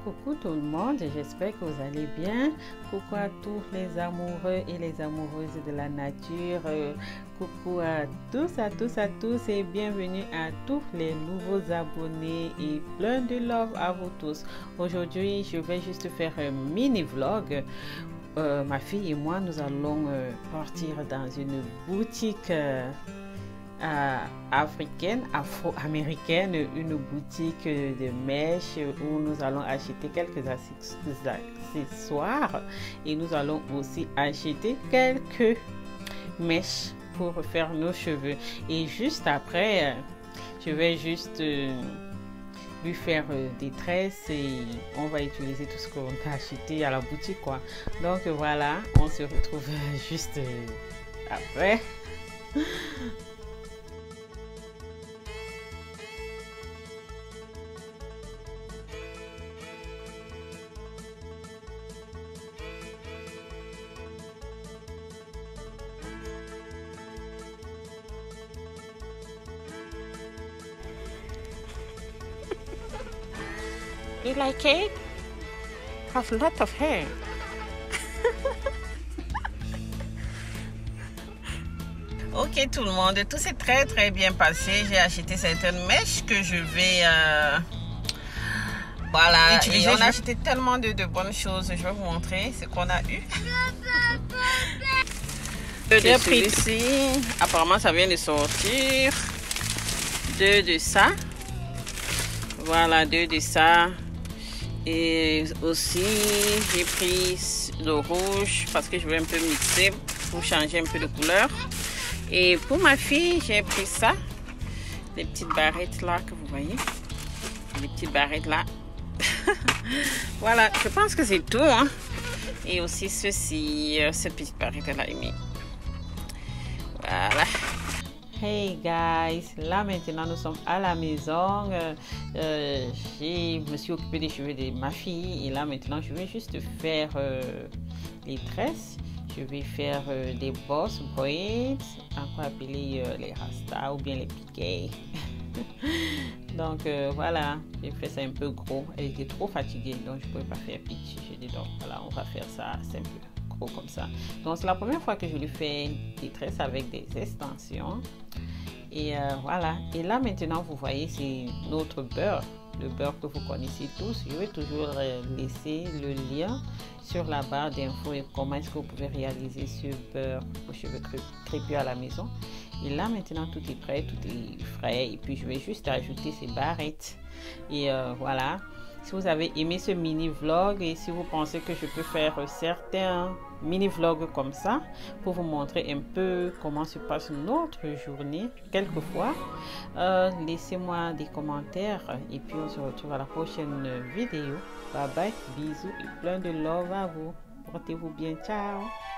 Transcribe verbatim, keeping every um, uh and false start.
Coucou tout le monde, j'espère que vous allez bien. Coucou à tous les amoureux et les amoureuses de la nature. Coucou à tous, à tous, à tous et bienvenue à tous les nouveaux abonnés et plein de love à vous tous. Aujourd'hui, je vais juste faire un mini vlog. Euh, ma fille et moi, nous allons euh, partir dans une boutique euh, euh, africaine, afro-américaine, une boutique de mèches où nous allons acheter quelques accessoires et nous allons aussi acheter quelques mèches pour faire nos cheveux. Et juste après, je vais juste euh, lui faire euh, des tresses et on va utiliser tout ce qu'on a acheté à la boutique quoi. Donc voilà, on se retrouve juste euh, après. You like it? Have a lot of hair. Ok tout le monde, tout s'est très très bien passé. J'ai acheté certaines mèches que je vais euh, voilà utiliser. Et on a acheté tellement de, de bonnes choses. Je vais vous montrer ce qu'on a eu. Deux prix ici. Apparemment ça vient de sortir. Deux de ça. Voilà, deux de ça. Et aussi j'ai pris le rouge parce que je vais un peu mixer pour changer un peu de couleur. Et pour ma fille j'ai pris ça, les petites barrettes là que vous voyez, les petites barrettes là. Voilà, je pense que c'est tout hein. Et aussi ceci, cette petite barrette là aimée. Voilà. Hey guys, là maintenant nous sommes à la maison. Euh, euh, je me suis occupée des cheveux de ma fille et là maintenant je vais juste faire euh, les tresses. Je vais faire euh, des boss braids, encore appelés euh, les rasta ou bien les piquets. Donc euh, voilà, j'ai fait ça un peu gros. Elle était trop fatiguée donc je ne pouvais pas faire pitch. J'ai dit donc voilà, on va faire ça simple. Comme ça. Donc c'est la première fois que je lui fais des tresses avec des extensions et euh, voilà. Et là maintenant vous voyez c'est notre beurre, le beurre que vous connaissez tous. Je vais toujours euh, laisser le lien sur la barre d'infos et comment est-ce que vous pouvez réaliser ce beurre aux cheveux crépus à la maison. Et là maintenant tout est prêt, tout est frais et puis je vais juste ajouter ces barrettes et euh, voilà. Si vous avez aimé ce mini vlog et si vous pensez que je peux faire certains mini vlogs comme ça pour vous montrer un peu comment se passe notre journée quelquefois, euh, laissez-moi des commentaires et puis on se retrouve à la prochaine vidéo. Bye bye, bisous et plein de love à vous. Portez-vous bien, ciao.